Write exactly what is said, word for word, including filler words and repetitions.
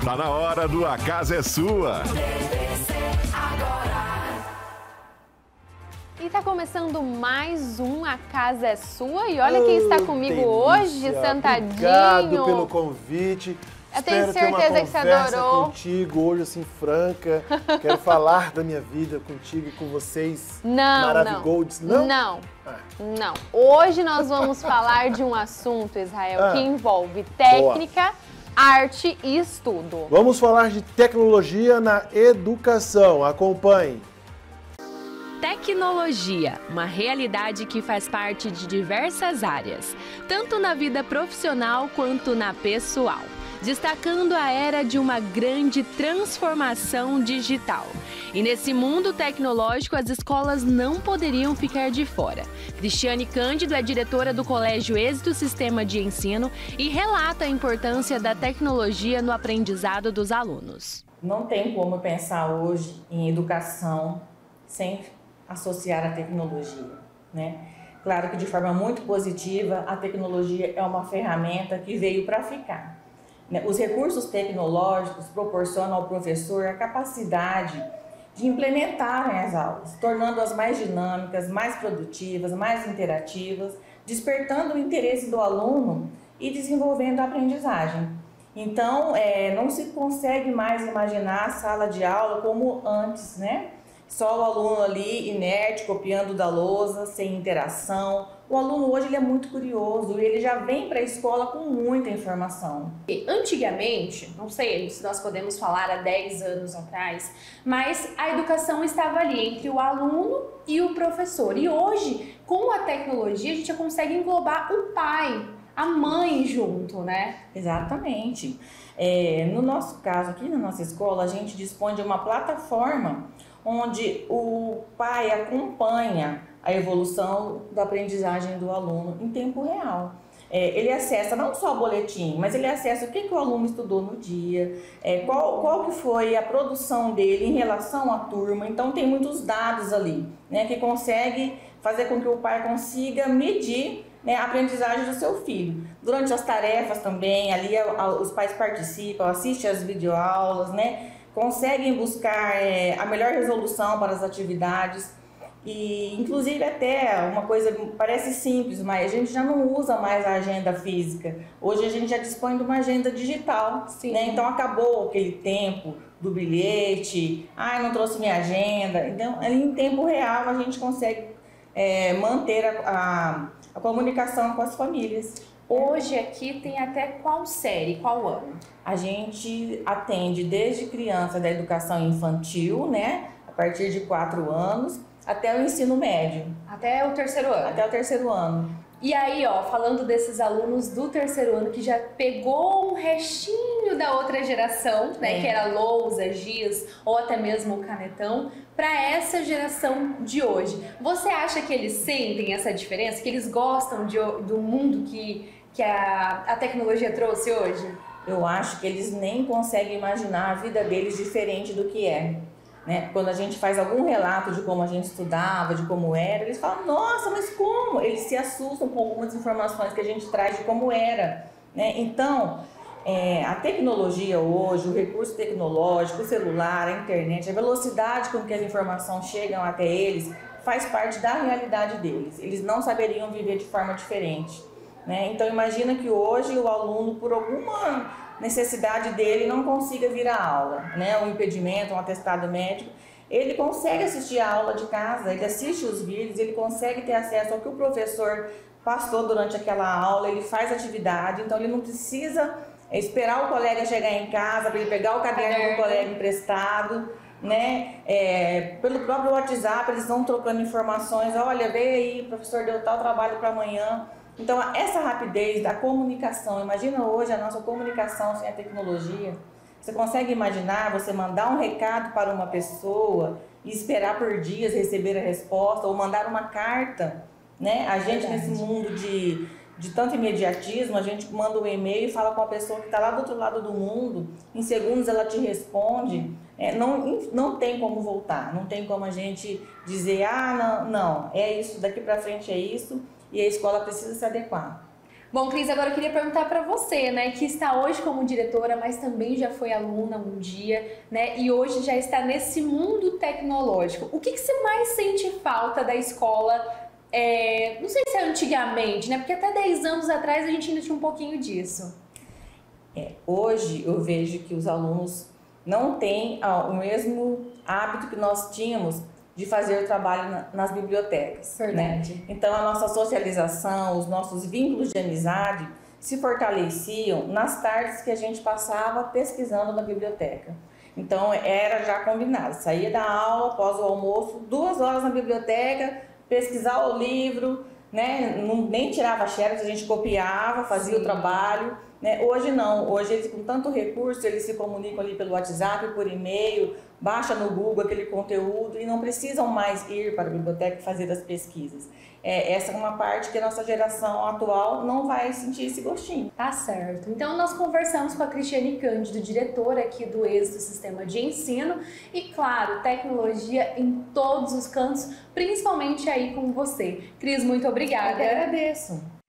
Tá na hora do A Casa é Sua. E tá começando mais um A Casa é Sua. E olha quem está comigo delícia. hoje, sentadinho. Obrigado pelo convite. Eu Espero tenho certeza ter uma que você adorou. contigo hoje, assim, franca. Quero falar da minha vida contigo e com vocês. Não, Maravigolds. não. Não? Não. Ah. Não. Hoje nós vamos falar de um assunto, Israel, ah. que envolve técnica, Boa. arte e estudo. Vamos falar de tecnologia na educação. Acompanhe. Tecnologia, uma realidade que faz parte de diversas áreas, tanto na vida profissional quanto na pessoal, destacando a era de uma grande transformação digital. E nesse mundo tecnológico, as escolas não poderiam ficar de fora. Cristiane Cândido é diretora do Colégio Êxito Sistema de Ensino e relata a importância da tecnologia no aprendizado dos alunos. Não tem como pensar hoje em educação sem associar a tecnologia, né? Claro que de forma muito positiva, a tecnologia é uma ferramenta que veio para ficar. Os recursos tecnológicos proporcionam ao professor a capacidade de implementar as aulas, tornando-as mais dinâmicas, mais produtivas, mais interativas, despertando o interesse do aluno e desenvolvendo a aprendizagem. Então, é, não se consegue mais imaginar a sala de aula como antes, né? Só o aluno ali inerte, copiando da lousa, sem interação. O aluno hoje ele é muito curioso e ele já vem para a escola com muita informação. Antigamente, não sei se nós podemos falar há dez anos atrás, mas a educação estava ali entre o aluno e o professor. E hoje, com a tecnologia, a gente já consegue englobar o pai, a mãe junto, né? Exatamente. É, no nosso caso, aqui na nossa escola, a gente dispõe de uma plataforma onde o pai acompanha a evolução da aprendizagem do aluno em tempo real. É, ele acessa não só o boletim, mas ele acessa o que, que o aluno estudou no dia, é, qual, qual que foi a produção dele em relação à turma. Então tem muitos dados ali, né, que consegue fazer com que o pai consiga medir, né, a aprendizagem do seu filho. Durante as tarefas também, ali a, a, os pais participam, assistem às videoaulas, né, conseguem buscar é, a melhor resolução para as atividades e, inclusive, até uma coisa parece simples, mas a gente já não usa mais a agenda física. Hoje a gente já dispõe de uma agenda digital, né? Então acabou aquele tempo do bilhete, ah, não trouxe minha agenda. Então, ali em tempo real a gente consegue é, manter a, a, a comunicação com as famílias. Hoje aqui tem até qual série, qual ano? A gente atende desde criança da educação infantil, né, a partir de quatro anos, até o ensino médio. Até o terceiro ano? Até o terceiro ano. E aí, ó, falando desses alunos do terceiro ano que já pegou um restinho da outra geração, né, é. que era lousa, giz ou até mesmo o canetão, para essa geração de hoje. Você acha que eles sentem essa diferença? Que eles gostam de, do mundo que, que a, a tecnologia trouxe hoje? Eu acho que eles nem conseguem imaginar a vida deles diferente do que é. Né? Quando a gente faz algum relato de como a gente estudava, de como era, eles falam, nossa, mas como? Eles se assustam com algumas informações que a gente traz de como era. Né? Então, é, a tecnologia hoje, o recurso tecnológico, o celular, a internet, a velocidade com que as informações chegam até eles, faz parte da realidade deles. Eles não saberiam viver de forma diferente. Né? Então, imagina que hoje o aluno, por alguma necessidade dele, não consiga vir à aula, né? Um impedimento, um atestado médico, ele consegue assistir a aula de casa, ele assiste os vídeos, ele consegue ter acesso ao que o professor passou durante aquela aula, ele faz atividade, então ele não precisa esperar o colega chegar em casa para ele pegar o caderno do colega emprestado, né? É, pelo próprio WhatsApp, eles vão trocando informações, olha, veio aí, o professor deu tal trabalho para amanhã. Então, essa rapidez da comunicação, imagina hoje a nossa comunicação sem a tecnologia. Você consegue imaginar você mandar um recado para uma pessoa e esperar por dias receber a resposta, ou mandar uma carta, né? A gente, nesse mundo de, de tanto imediatismo, a gente manda um e-mail e fala com a pessoa que está lá do outro lado do mundo, em segundos ela te responde. É, não, não tem como voltar, não tem como a gente dizer, ah, não, não, é isso, daqui para frente é isso, e a escola precisa se adequar. Bom, Cris, agora eu queria perguntar para você, né, que está hoje como diretora, mas também já foi aluna um dia, né, e hoje já está nesse mundo tecnológico. O que, que você mais sente falta da escola? É, não sei se é antigamente, né, porque até dez anos atrás a gente ainda tinha um pouquinho disso. É, hoje eu vejo que os alunos não têm ó, o mesmo hábito que nós tínhamos de fazer o trabalho na, nas bibliotecas. Verdade. Né? Então a nossa socialização, os nossos vínculos de amizade se fortaleciam nas tardes que a gente passava pesquisando na biblioteca. Então era já combinado, saía da aula após o almoço, duas horas na biblioteca, pesquisar o livro, né? Não, nem tirava xerox, a gente copiava, fazia Sim. o trabalho. Né? Hoje não, hoje eles com tanto recurso, eles se comunicam ali pelo WhatsApp, por e-mail, baixa no Google aquele conteúdo e não precisam mais ir para a biblioteca e fazer as pesquisas. É, essa é uma parte que a nossa geração atual não vai sentir esse gostinho. Tá certo. Então nós conversamos com a Cristiane Cândido, diretora aqui do Êxito Sistema de Ensino e, claro, tecnologia em todos os cantos, principalmente aí com você. Cris, muito obrigada. Eu agradeço.